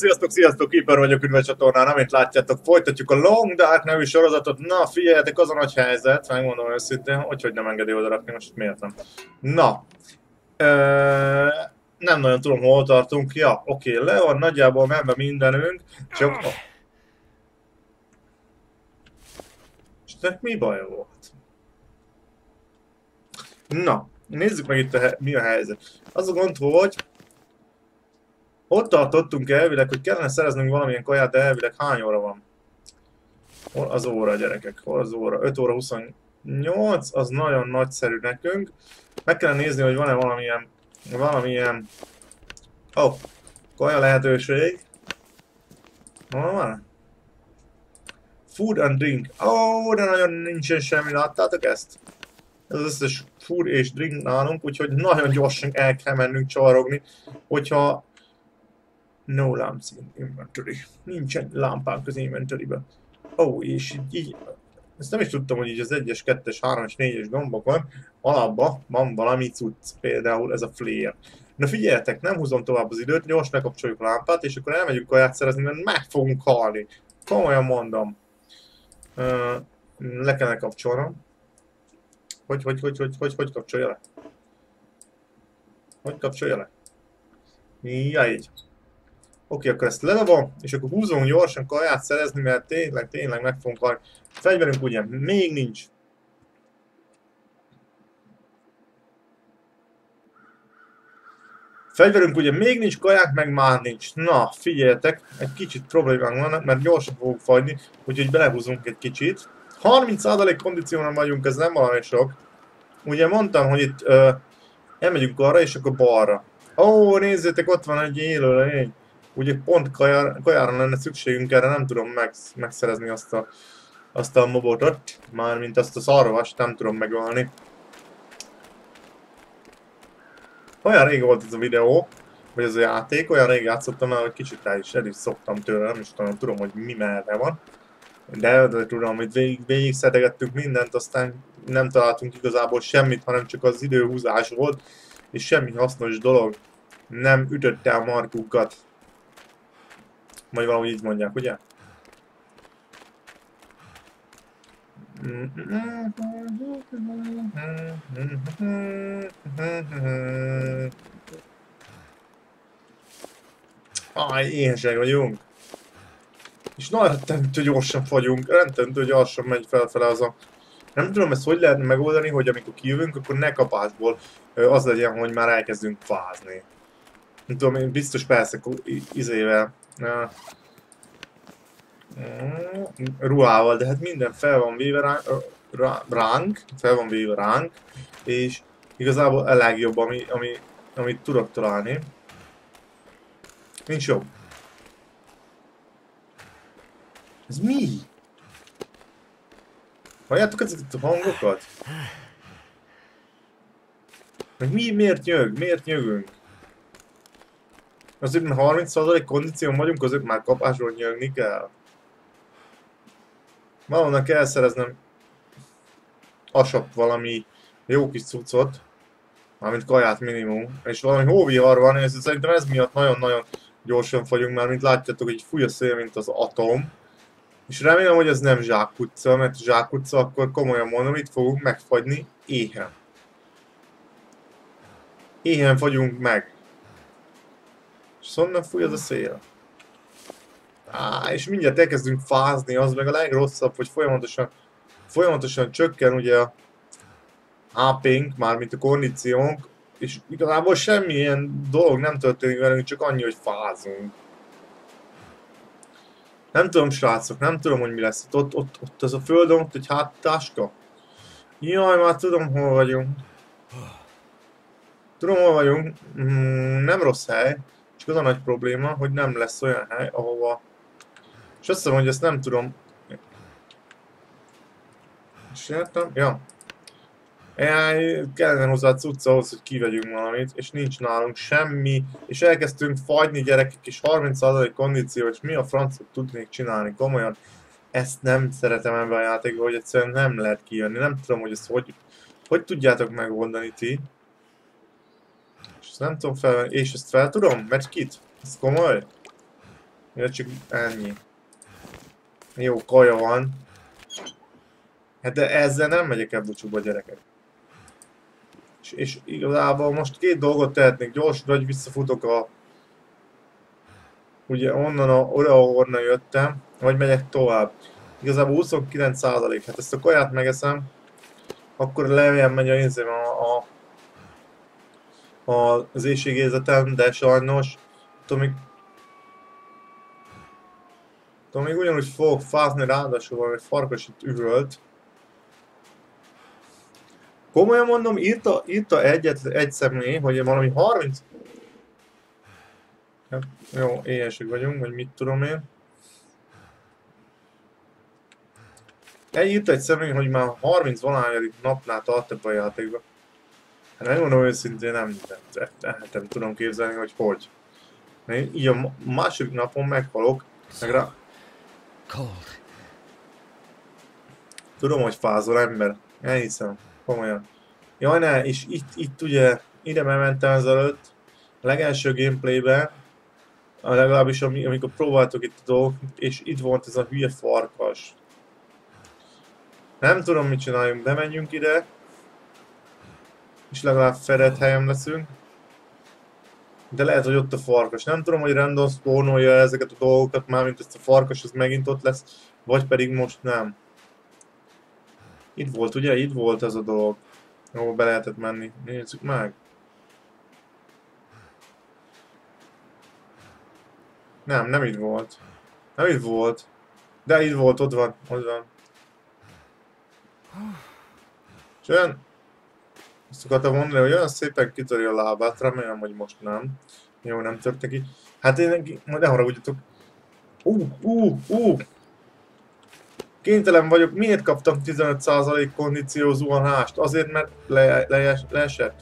Sziasztok, sziasztok, Keeper vagyok, üdv a csatornán, amint látjátok, folytatjuk a Long Dark nevű sorozatot. Na, figyeljetek, az a nagy helyzet, megmondom őszintén, hogy nem engedi oda rakni, most miért nem. Na, nem nagyon tudom, hol tartunk. Ja, oké, le van nagyjából menve mindenünk, csak... És mi baj volt? Na, nézzük meg itt mi a helyzet. Az a gond, hogy... Ott tartottunk elvileg, hogy kellene szereznünk valamilyen kaját, de elvileg hány óra van? Hol az óra, gyerekek? Hol az óra? 5 óra 28, az nagyon nagyszerű nekünk. Meg kell nézni, hogy van-e valamilyen... Oh, kaja lehetőség. Hol van? Food and drink. Oh, de nagyon nincsen semmi, láttátok ezt? Ez az összes food és drink nálunk, úgyhogy nagyon gyorsan el kell mennünk csalogni, hogyha... No lamps in inventory. Nincsen lámpánk az inventoryben. Ó, és így... Ezt nem is tudtam, hogy így az 1-es, 2-es, 3-es, 4-es gombokon alapban van valami cucc. Például ez a flare. Na figyeljetek, nem húzom tovább az időt, gyors lekapcsoljuk a lámpát, és akkor elmegyünk kaját szerezni, mert meg fogunk halni. Komolyan mondom. Le kellene kapcsolnom. Hogy kapcsolja le? Hogy kapcsolja le? Ja, így. Oké, akkor ezt ledobom, és akkor húzom gyorsan kaját szerezni, mert tényleg meg fogunk halni. Fegyverünk ugye még nincs. Fegyverünk ugye még nincs, kaják meg már nincs. Na, figyeljetek, egy kicsit problémánk vannak, mert gyorsan fogunk fagyni, úgyhogy belehúzunk egy kicsit. 30% kondícióban vagyunk, ez nem valami sok. Ugye mondtam, hogy itt elmegyünk arra, és akkor balra. Ó, nézzétek, ott van egy élőlény. Ugye pont kajára lenne szükségünk, erre nem tudom megszerezni azt a mobotot, mármint azt a szarvast nem tudom megölni. Olyan rég volt ez a videó, vagy ez a játék, olyan rég játszottam el, hogy kicsit el is szoktam tőle, nem is tudom, hogy mi merre van. De tudom, hogy végig szedegettünk mindent, aztán nem találtunk igazából semmit, hanem csak az időhúzás volt, és semmi hasznos dolog nem ütötte a markunkat. Majd valahogy így mondják, ugye? Éhesek vagyunk. És nagyon rettentő gyorsan fagyunk, rettentő gyorsan megy felfele az a... Nem tudom ezt hogy lehetne megoldani, hogy amikor kijövünk, akkor ne kapásból az legyen, hogy már elkezdünk fázni. Nem tudom, én biztos persze izével... ruhával, de hát minden fel van véve ránk, és igazából a legjobb, amit tudok találni. Nincs jobb. Ez mi? Halljátok ezeket a hangokat? Meg miért nyög? Miért nyögünk? Azért, mert 30% kondíción vagyunk, azért már kapásról nyögni kell. Valahonnan kell szereznem valami jó kis cuccot, mármint kaját minimum, és valami hóvihar van, és szerintem ez miatt nagyon-nagyon gyorsan fagyunk, mert mint látjátok, hogy fúj a szél, mint az atom. És remélem, hogy ez nem zsákutca, mert zsákutca, akkor komolyan mondom, itt fogunk megfagyni éhen. Éhen fagyunk meg. És honnan fúj az a szél? És mindjárt elkezdünk fázni, az meg a legrosszabb, hogy folyamatosan csökken ugye a HP-nk, mármint a kondíciónk, és igazából semmilyen dolog nem történik velünk, csak annyi, hogy fázunk. Nem tudom, srácok, nem tudom, hogy mi lesz. Ott az a földön, ott egy háttáska. Jaj, már tudom, hol vagyunk. Tudom, hol vagyunk. Nem rossz hely. Csak az a nagy probléma, hogy nem lesz olyan hely, ahova... És azt hiszem, hogy ezt nem tudom... És értem? Ja. Kellene hozzá a cucc ahhoz, hogy kivegyünk valamit, és nincs nálunk semmi, és elkezdtünk fagyni gyerekek, és 30% kondíció, és mi a francot tudnék csinálni, komolyan. Ezt nem szeretem ebben a játékban, hogy egyszerűen nem lehet kijönni, nem tudom, hogy ezt hogy tudjátok megoldani ti. És ezt nem tudom felvenni, és ezt fel tudom? Mert kit? Ez komoly? Ja, csak ennyi. Jó, kaja van. Hát de ezzel nem megyek el búcsúba, gyerekek. És igazából most két dolgot tehetnék. Gyorsan, hogy visszafutok a... Ugye onnan oda, ahonnan jöttem. Vagy megyek tovább. Igazából 29%. Hát ezt a kaját megeszem. Akkor lejjebb megy az éhségérzetem, de sajnos tudom, még ugyanúgy fogok fázni, ráadásul valami farkas itt üvölt. Komolyan mondom, írta egy személy, hogy valami 30... Hát, jó, éhesek vagyunk, vagy mit tudom én. Írta egy személy, hogy már 30 valahányadik napnál tart ebbe a játékba. Hát megmondom őszintén, nem tudom képzelni, hogy hogy. Mert így a második napon meghalok, meg rá... Tudom, hogy fázol ember. Elhiszem. Komolyan. Jaj ne, és itt ugye, ide mentem ezelőtt, a legelső gameplayben, legalábbis amikor próbáltok itt a dolgok, és itt volt ez a hülye farkas. Nem tudom mit csináljunk, bemenjünk ide, és legalább fedett helyem leszünk. De lehet, hogy ott a farkas. Nem tudom, hogy random spawnolja ezeket a dolgokat, mármint ezt a farkas, az megint ott lesz, vagy pedig most nem. Itt volt, ugye? Itt volt ez a dolog, ahol be lehetett menni. Nézzük meg. Nem itt volt. Nem itt volt. De itt volt, ott van, ott van. És olyan... Azt akartam mondani, hogy olyan szépen kitörje a lábát, remélem, hogy most nem. Jó, nem tört neki. Hát én majd ne haragudjatok. Kénytelen vagyok. Miért kaptam 15% kondíció zuhanást? Azért, mert leesett.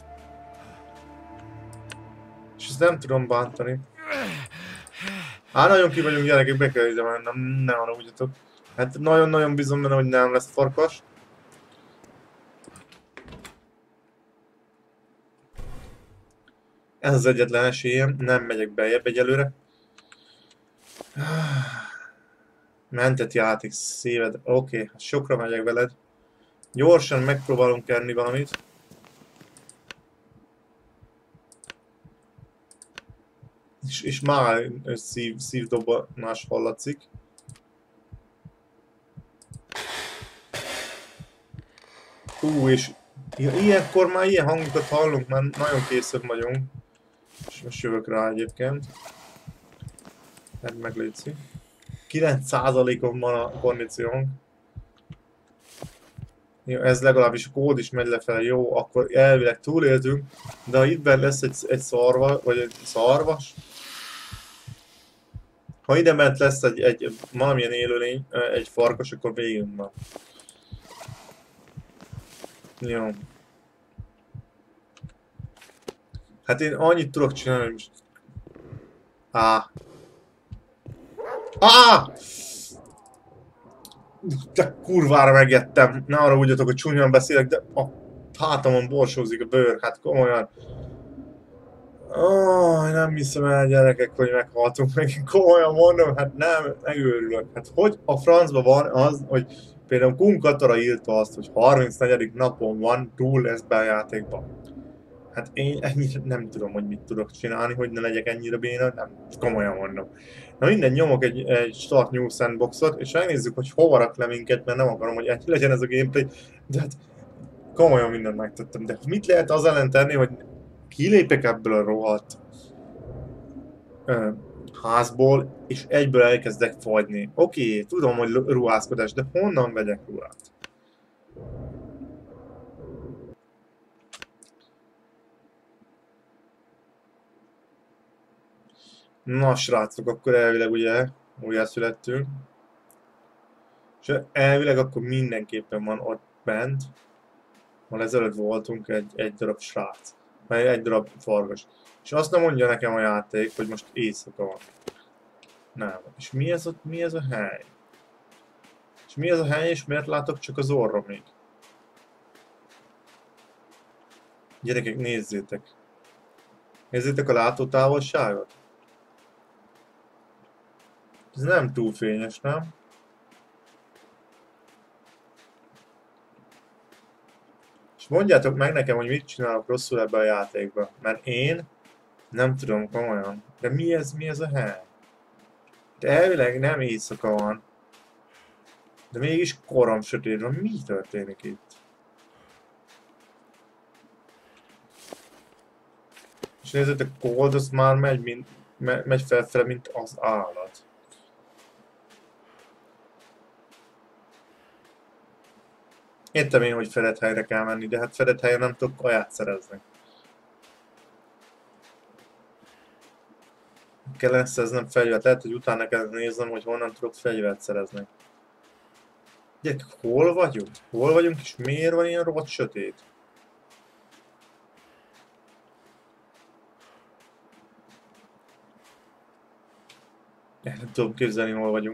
És ezt nem tudom bántani. Nagyon ki vagyunk gyerekek, be kell ide mennem, ne haragudjatok. Hát nagyon-nagyon bízom benne, hogy nem lesz farkas. Ez az egyetlen esélyem, nem megyek beljebb egyelőre. Mentett játék szíved, oké, sokra megyek veled. Gyorsan megpróbálunk enni valamit. És már szívdobbanás hallatszik. És ilyenkor már ilyen hangokat hallunk, mert nagyon készen vagyunk. És most jövök rá egyébként. Meglétszik. 9%-on van a kondíciónk. Jó, ez legalábbis a kód is megy lefelé, jó, akkor elvileg túléltünk, de ha itt bent lesz egy szarva, vagy egy szarvas, ha ide bent lesz egy valamilyen élőlény, egy farkas, akkor végünk van. Jó. Hát én annyit tudok csinálni, hogy most... De kurvára megettem, ne arra úgy hogy csúnyan beszélek, de a hátamon borsózik a bőr, hát komolyan. Nem hiszem el, gyerekek, hogy meghaltunk meg, komolyan mondom, hát nem, megőrülök. Hát hogy a francban van az, hogy például Kun Katara írta azt, hogy 34. napon van túl ezt be a játékban. Hát én ennyire nem tudom, hogy mit tudok csinálni, hogy ne legyek ennyire béna, nem, komolyan mondom. Na minden, nyomok egy Start New Sandboxot, és megnézzük, hogy hova rak le minket, mert nem akarom, hogy ennyi legyen ez a gameplay, de hát komolyan mindent megtettem. De mit lehet az ellen tenni, hogy kilépek ebből a rohadt házból, és egyből elkezdek fagyni. Oké, tudom, hogy ruházkodás, de honnan vegyek ruhát? Na srácok, akkor elvileg ugye újjászülettünk. És elvileg akkor mindenképpen van ott bent. Már ezelőtt voltunk egy darab srác. Vagy egy darab farkas. És azt nem mondja nekem a játék, hogy most éjszaka van. Nem. És mi ez a hely? És mi ez a hely, és miért látok csak az orra még? Gyerekek, nézzétek. Nézzétek a látótávolságot. Ez nem túl fényes, nem? És mondjátok meg nekem, hogy mit csinálok rosszul ebbe a játékba. Mert én nem tudom komolyan. De mi ez a hely? De elvileg nem éjszaka van. De mégis korom sötét van. Mi történik itt? És nézzétek, Cold az már megy felfele, mint az állat. Értem én, hogy fedett helyre kell menni, de hát fedett helyen nem tudok kaját szerezni. Kellene szereznem fegyvert, lehet, hogy utána kell néznem, hogy honnan tudok fegyvert szerezni. Gyerekek, hol vagyunk? Hol vagyunk, és miért van ilyen rohadt sötét? Nem tudom képzelni, hol vagyunk.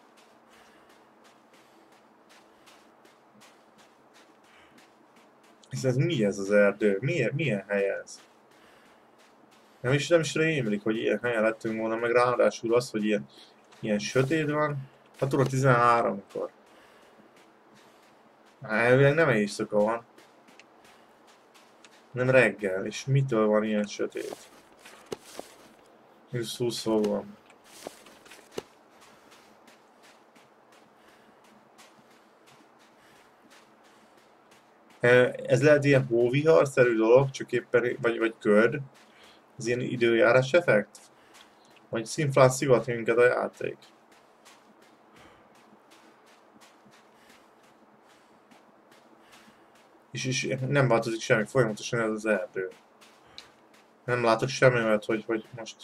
És ez mi ez az erdő? Milyen hely ez? Nem is rémlik, hogy ilyen helyen lettünk volna, meg ráadásul az, hogy ilyen sötét van. 6 óra 13-kor. Elvileg nem éjszaka van. Nem reggel, és mitől van ilyen sötét? 20 fok van. Ez lehet ilyen hóvihar-szerű dolog, csak éppen, vagy köd. Ez ilyen időjárás effekt? Vagy szimplán szivat minket a játék? És nem változik semmi, folyamatosan ez az erdő. Nem látok semmi olyat, hogy most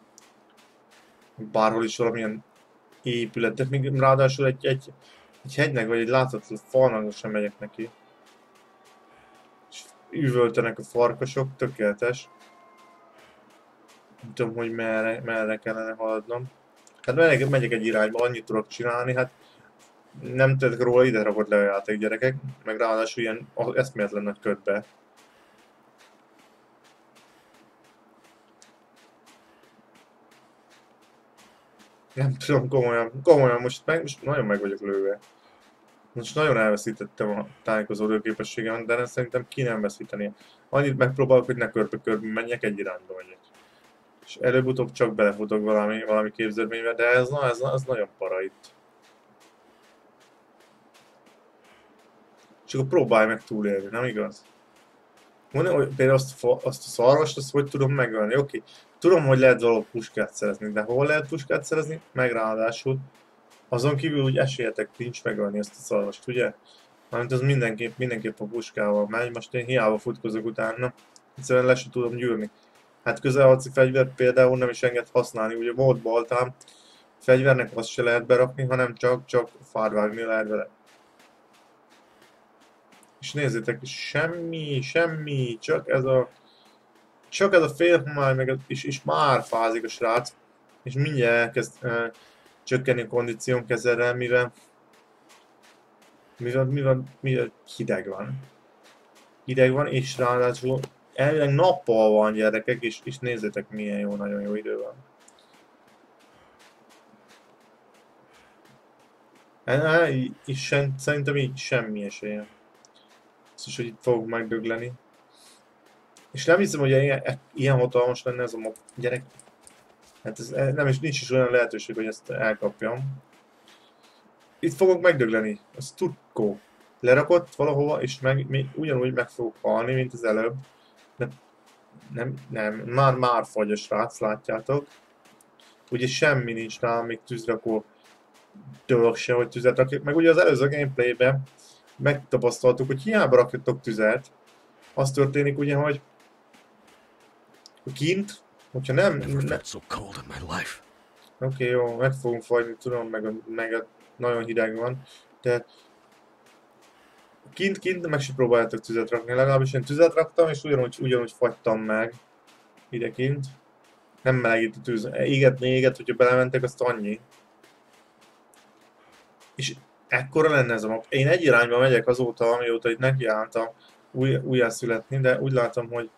bárhol is valamilyen épület, de még ráadásul egy hegynek vagy egy láthatatlan falnak sem megyek neki. És üvöltenek a farkasok, tökéletes. Nem tudom, hogy merre kellene haladnom. Hát megyek egy irányba, annyit tudok csinálni, hát nem tettek róla, ide rakott le a játék, gyerekek, meg ráadásul ilyen eszméletlen nagy ködbe. Nem tudom, komolyan most nagyon meg vagyok lőve. Most nagyon elveszítettem a tájékozódó képességemet, de szerintem ki nem veszíteni. Annyit megpróbálok, hogy ne körbe-körbe menjek, egy irányba megyek. És előbb-utóbb csak belefutok valami képződménybe, de ez nagyon para itt. Csak próbálj meg túlélni, nem igaz? Mondom, hogy például azt a szarvast, azt hogy tudom megölni? Oké, tudom, hogy lehet valahol puskát szerezni, de hol lehet puskát szerezni? Meg ráadásul azon kívül úgy esélyetek nincs megölni ezt a szarvast, ugye? Mármint az mindenképp a puskával megy, most én hiába futkozok utána, egyszerűen le sem tudom gyűrni. Hát közelharci fegyvert például nem is enged használni, ugye volt baltám, fegyvernek azt se lehet berakni, hanem csak fárvágni lehet vele. És nézzétek, semmi, csak ez a félhomály, és már fázik a srác, és mindjárt elkezd csökkenni a kondíciónk ezerrel, mivel hideg van. Hideg van, és ráadásul elvileg nappal van, gyerekek, és nézzétek milyen jó, nagyon jó idő van. És szerintem így semmi esélye. Biztos, hogy itt fogok megdögleni. És nem hiszem, hogy ilyen hatalmas lenne ez a mob gyerek. Hát ez nem is, nincs is olyan lehetőség, hogy ezt elkapjam. Itt fogok megdögleni. Az tudkó. Lerakott valahova, és ugyanúgy meg fogok halni, mint az előbb. De nem, már fagy a srác, látjátok. Ugye semmi nincs nálam, még tűzrakó dolog se, hogy tüzet rakjuk. Meg ugye az előző gameplayben megtapasztaltuk, hogy hiába rakjatok tüzet, az történik ugye, hogy kint, hogyha nem... Oké, jó, meg fogunk fagyni, tudom, meg nagyon hideg van, de kint meg se próbáljátok tüzet rakni, legalábbis én tüzet raktam, és ugyanúgy fagytam meg ide kint. Nem melegít a tűz, éget, hogyha belementek, azt annyi. És ekkora lenne ez a map. Én egy irányba megyek azóta, amióta itt nekiálltam újjászületni, de úgy látom, hogy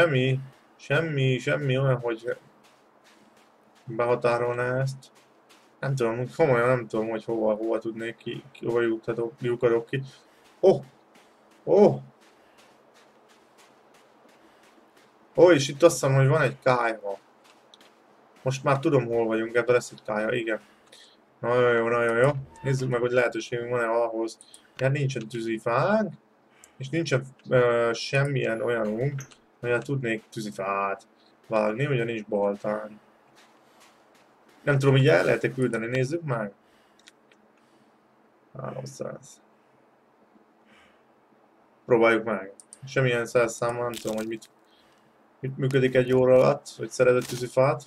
semmi olyan, hogy behatárolná ezt. Nem tudom, komolyan nem tudom, hogy hova tudnék hova lyukadok ki. Oh! Oh! Oh, és itt azt hiszem, hogy van egy kályha. Most már tudom, hol vagyunk, ebben lesz egy kályha, igen. Nagyon jó, nagyon jó. Nézzük meg, hogy lehetőségünk van-e ahhoz. Hát nincsen tűzifánk, és nincsen semmilyen olyanunk, hogy tudnék tűzifát vágni, ugye nincs baltán. Nem tudom, hogy el lehet-e küldeni, nézzük meg. 300. Próbáljuk meg. Semmilyen 100 számmal nem tudom, hogy mit működik egy óra alatt, hogy szerezett tűzifát.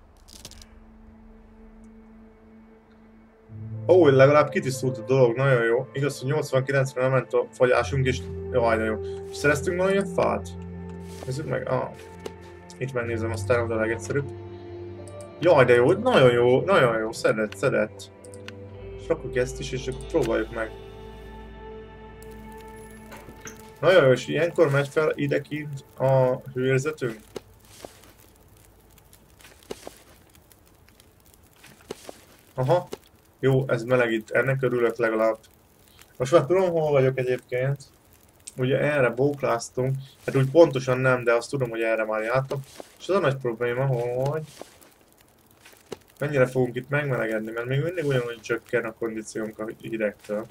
Ó, legalább kitisztult a dolog, nagyon jó. Igaz, hogy 89-re nem ment a fagyásunk, és jaj, de jó. És szereztünk valamilyen fát? Nézzük meg, itt megnézem, aztán oda a legegyszerűbb. Jaj, de jó, nagyon jó, szedett. És rakjuk ezt is, és akkor próbáljuk meg. Nagyon jó, és ilyenkor megy fel idekint a hőérzetünk. Aha, jó, ez melegít, ennek örülök legalább. Most már tudom, hol vagyok egyébként. Ugye erre bókláztunk, hát úgy pontosan nem, de azt tudom, hogy erre már jártam. És az a nagy probléma, hogy mennyire fogunk itt megmelegedni, mert még mindig ugyanúgy csökken a kondíciónk a hidegtől.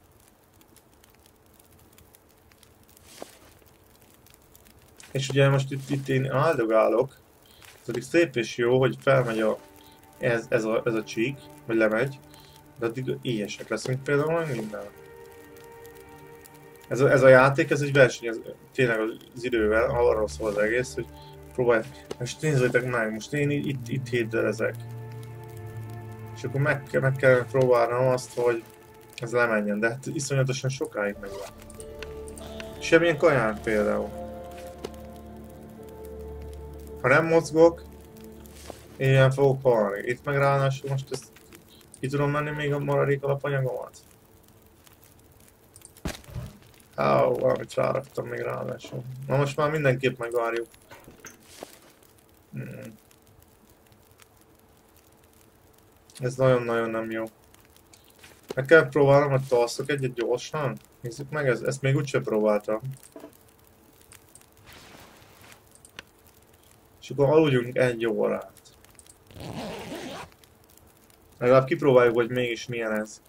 És ugye most itt én áldogálok, ez pedig szép és jó, hogy felmegy ez a csík, vagy lemegy, de addig éhesek leszünk például meg minden. Ez a játék, ez egy verseny, ez tényleg az idővel, arról szól az egész, hogy próbálj. Most nézzétek meg, most én itt hétdelezek. És akkor meg kell próbálnom azt, hogy ez lemenjen, de hát iszonyatosan sokáig megy le. Semmilyen kaján például. Ha nem mozgok, ilyen fogok halni. Itt meg ráadásul most ezt ki tudom menni még a maradék alapanyagomat. Valamit ráraktam még ráadásul. Na most már mindenképp megvárjuk. Ez nagyon-nagyon nem jó. Meg kell próbálnom, hogy tolszok egyet gyorsan. Nézzük meg, ezt még úgyse próbáltam. És akkor aludjunk egy órát. Legalább kipróbáljuk, hogy mégis milyen ez.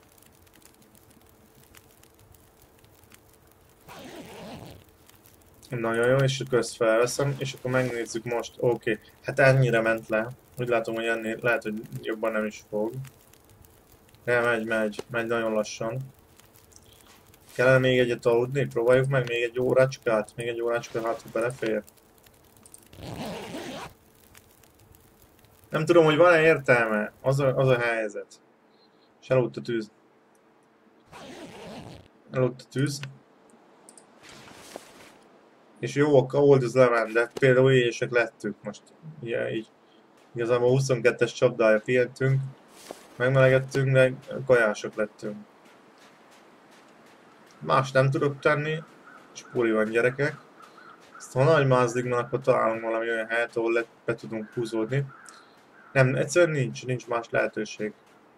Nagyon jó, és akkor ezt felveszem, és akkor megnézzük most. Oké, hát ennyire ment le. Úgy látom, hogy ennél lehet, hogy jobban nem is fog. De megy nagyon lassan. Kellene még egyet aludni? Próbáljuk meg még egy órácskát. Még egy órácskát, hát hogy belefér. Nem tudom, hogy van-e értelme. Az a helyzet. És elaludt a tűz. Elaludt a tűz. És jó, a old az lement, de például éjések lettünk most. Ilyen így. Igazából 22-es csapdája pihentünk. Megmelegedtünk, de kajások lettünk. Más nem tudok tenni. És puri van, gyerekek. Ezt ha nagy mázligban, akkor találunk valami olyan helyet, ahol be tudunk húzódni. Nem, egyszerűen nincs más lehetőség.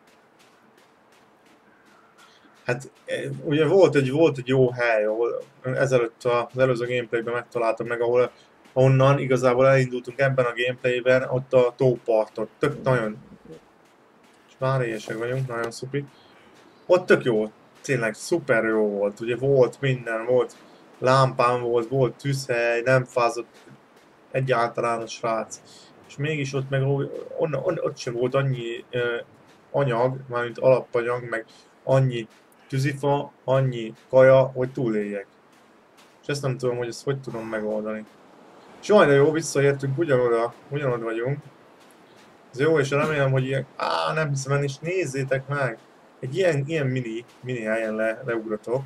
Hát ugye volt egy jó hely, ahol ezelőtt az előző gameplayben megtaláltam meg, ahonnan igazából elindultunk ebben a gameplayben, ott a tópartot. Tök nagyon... És már éhesek vagyunk, nagyon szupi. Ott tök jó, tényleg szuper jó volt, ugye volt minden, volt lámpám volt tűzhely, nem fázott egyáltalán a srác. És mégis ott meg ott sem volt annyi anyag, mármint alapanyag, meg annyi tűzifa, annyi kaja, hogy túléljek. És ezt nem tudom, hogy ezt hogy tudom megoldani. És jaj, de jó, visszaértünk, ugyanoda vagyunk. Ez jó, és remélem, hogy ilyen... nem hiszem el, és nézzétek meg! Egy ilyen mini helyen leugratok.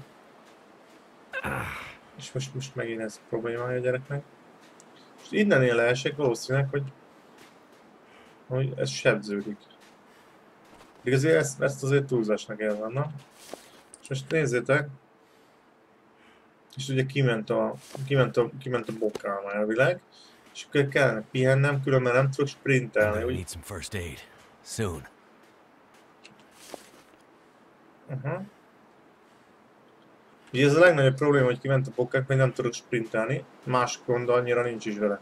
És most megint ez problémája a gyereknek. És innen leesek valószínűleg, hogy ez sebződik. Igazából ezt azért túlzásnak érzem, na? És most nézzétek. És ugye kiment a bokám elvileg. És akkor kellene pihennem, különben nem tudok sprintelni. Need some first aid. Soon. Ugye ez a legnagyobb probléma, hogy kiment a pokák, hogy nem tudok sprintelni, más gond annyira nincs is vele.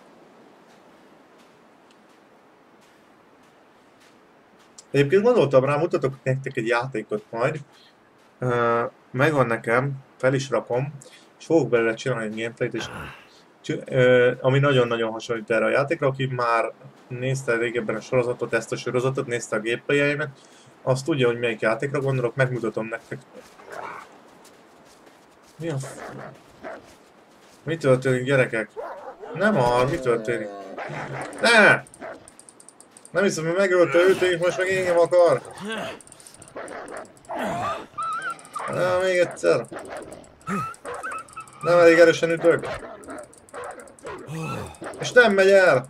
Egyébként gondoltam rá, mutatok nektek egy játékot majd. Megvan nekem, fel is rakom, és fogok belőle csinálni egy gameplayt, és ami nagyon-nagyon hasonlít erre a játékra, aki már nézte régebben a sorozatot, ezt a sorozatot, nézte a gameplayjeimet, azt tudja, hogy melyik játékra gondolok, megmutatom nektek. Mi a Mi történik, gyerekek? Nem arra, mi történik? Ne! Nem hiszem, hogy megölte őt, és most meg engem akar. Na, még egyszer. Nem elég erősen ütök. És nem megy el.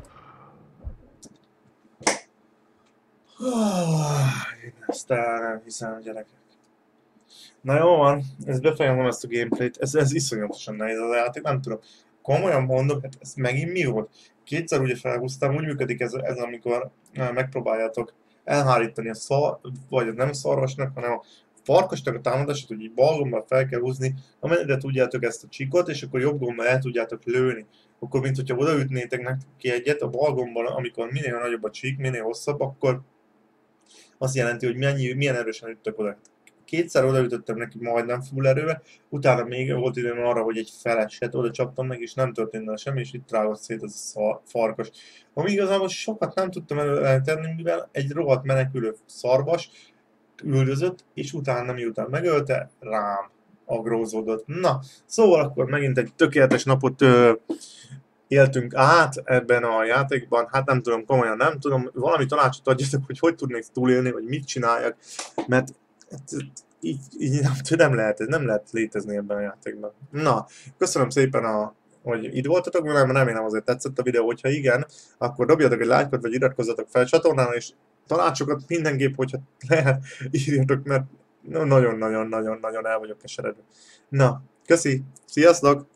Én ezt el nem hiszem, gyerekek. Na jó van, ezt befejezem ezt a gameplayt, ez iszonyatosan nehéz az a játék, nem tudom. Komolyan mondom, hát ez megint mi volt? Kétszer ugye felhúztam, úgy működik ez amikor megpróbáljátok elhárítani vagy nem a szarvasnak, hanem a farkasnak a támadását, hogy így bal gombbal fel kell húzni, amennyire tudjátok ezt a csíkot, és akkor jobb gombbal el tudjátok lőni. Akkor, mint hogyha odaütnétek nektek ki egyet, a bal gombbal, amikor minél nagyobb a csík, minél hosszabb, akkor azt jelenti, hogy milyen erősen üttek oda. Kétszer odaütöttem neki majdnem full erővel, utána még volt időm arra, hogy egy feleset oda csaptam meg, és nem történt vele semmi, és itt rágott szét az a farkas. Ami igazából sokat nem tudtam előtenni, mivel egy rohadt menekülő szarvas üldözött, és utána miután megölte, rám agrózódott. Na, szóval akkor megint egy tökéletes napot éltünk át ebben a játékban, hát nem tudom, komolyan nem tudom, valami tanácsot adjatok, hogy tudnék túlélni, vagy mit csináljak, mert így nem lehet létezni ebben a játékban. Na, köszönöm szépen, hogy itt voltatok velem, remélem azért tetszett a videó, hogyha igen, akkor dobjatok egy lájkot, vagy iratkozzatok fel a csatornán, és tanácsokat mindenképp, hogyha lehet, írjatok, mert nagyon-nagyon-nagyon-nagyon el vagyok keseredve. Na, köszi, sziasztok!